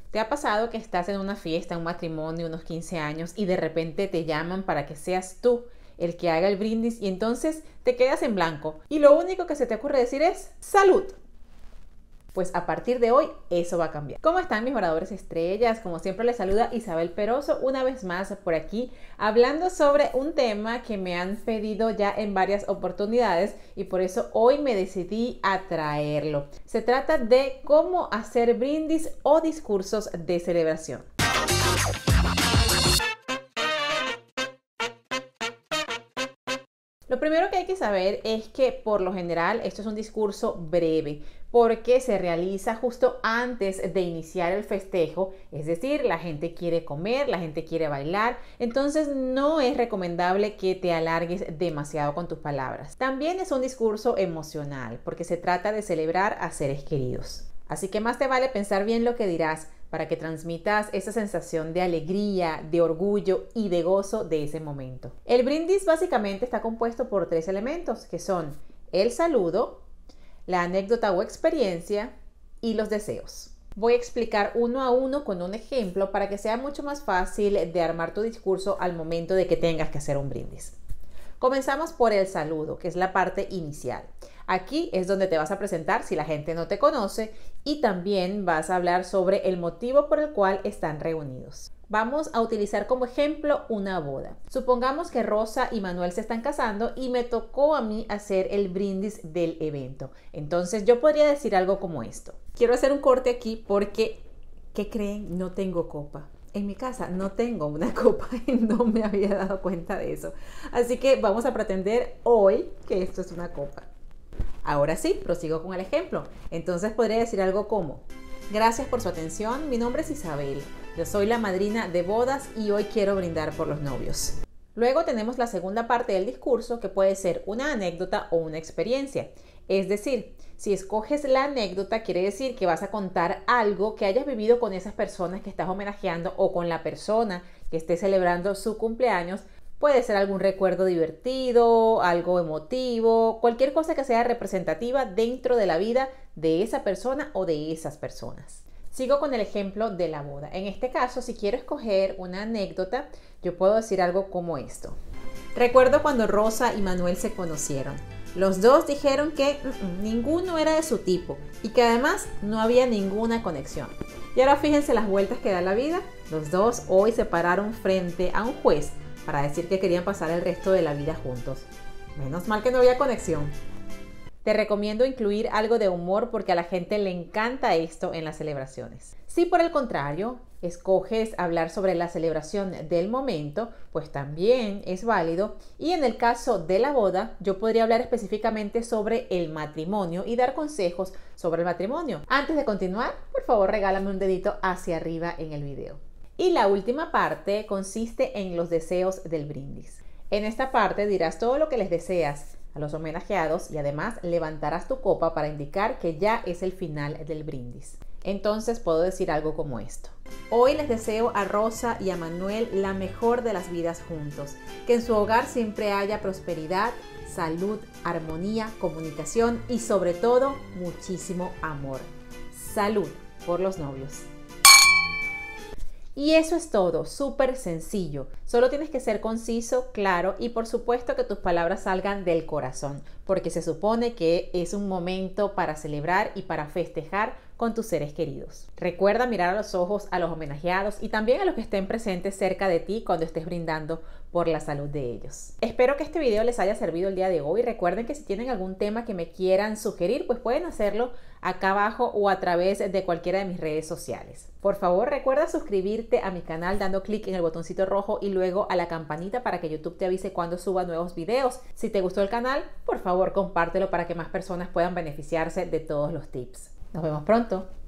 ¿Te ha pasado que estás en una fiesta, un matrimonio, unos 15 años y de repente te llaman para que seas tú el que haga el brindis y entonces te quedas en blanco y lo único que se te ocurre decir es ¡salud! Pues a partir de hoy eso va a cambiar. ¿Cómo están mis oradores estrellas? Como siempre les saluda Isabel Peroso una vez más por aquí hablando sobre un tema que me han pedido ya en varias oportunidades y por eso hoy me decidí a traerlo. Se trata de cómo hacer brindis o discursos de celebración. Lo primero que hay que saber es que por lo general esto es un discurso breve porque se realiza justo antes de iniciar el festejo, es decir, la gente quiere comer, la gente quiere bailar, entonces no es recomendable que te alargues demasiado con tus palabras. También es un discurso emocional porque se trata de celebrar a seres queridos. Así que más te vale pensar bien lo que dirás para que transmitas esa sensación de alegría, de orgullo y de gozo de ese momento. El brindis básicamente está compuesto por 3 elementos que son el saludo, la anécdota o experiencia y los deseos. Voy a explicar uno a uno con un ejemplo para que sea mucho más fácil de armar tu discurso al momento de que tengas que hacer un brindis. Comenzamos por el saludo, que es la parte inicial. Aquí es donde te vas a presentar si la gente no te conoce y también vas a hablar sobre el motivo por el cual están reunidos. Vamos a utilizar como ejemplo una boda. Supongamos que Rosa y Manuel se están casando y me tocó a mí hacer el brindis del evento. Entonces yo podría decir algo como esto. Quiero hacer un corte aquí porque, ¿qué creen? No tengo copa. En mi casa no tengo una copa y no me había dado cuenta de eso. Así que vamos a pretender hoy que esto es una copa. Ahora sí, prosigo con el ejemplo. Entonces podría decir algo como: gracias por su atención, mi nombre es Isabel. Yo soy la madrina de bodas y hoy quiero brindar por los novios. Luego tenemos la segunda parte del discurso que puede ser una anécdota o una experiencia. Es decir, si escoges la anécdota, quiere decir que vas a contar algo que hayas vivido con esas personas que estás homenajeando o con la persona que esté celebrando su cumpleaños. Puede ser algún recuerdo divertido, algo emotivo, cualquier cosa que sea representativa dentro de la vida de esa persona o de esas personas. Sigo con el ejemplo de la boda. En este caso, si quiero escoger una anécdota, yo puedo decir algo como esto. Recuerdo cuando Rosa y Manuel se conocieron. Los dos dijeron que ninguno era de su tipo y que además no había ninguna conexión. Y ahora fíjense las vueltas que da la vida. Los dos hoy se pararon frente a un juez para decir que querían pasar el resto de la vida juntos. Menos mal que no había conexión. Te recomiendo incluir algo de humor porque a la gente le encanta esto en las celebraciones. Si por el contrario escoges hablar sobre la celebración del momento, pues también es válido. Y en el caso de la boda, yo podría hablar específicamente sobre el matrimonio y dar consejos sobre el matrimonio. Antes de continuar, por favor regálame un dedito hacia arriba en el video. Y la última parte consiste en los deseos del brindis. En esta parte dirás todo lo que les deseas a los homenajeados y además levantarás tu copa para indicar que ya es el final del brindis. Entonces puedo decir algo como esto. Hoy les deseo a Rosa y a Manuel la mejor de las vidas juntos. Que en su hogar siempre haya prosperidad, salud, armonía, comunicación y sobre todo muchísimo amor. Salud por los novios. Y eso es todo, súper sencillo. Solo tienes que ser conciso, claro y por supuesto que tus palabras salgan del corazón, porque se supone que es un momento para celebrar y para festejar con tus seres queridos. Recuerda mirar a los ojos a los homenajeados y también a los que estén presentes cerca de ti cuando estés brindando por la salud de ellos. Espero que este video les haya servido el día de hoy. Recuerden que si tienen algún tema que me quieran sugerir, pues pueden hacerlo acá abajo o a través de cualquiera de mis redes sociales. Por favor, recuerda suscribirte a mi canal dando clic en el botoncito rojo y luego a la campanita para que YouTube te avise cuando suba nuevos videos. Si te gustó el canal, por favor compártelo para que más personas puedan beneficiarse de todos los tips. Nos vemos pronto.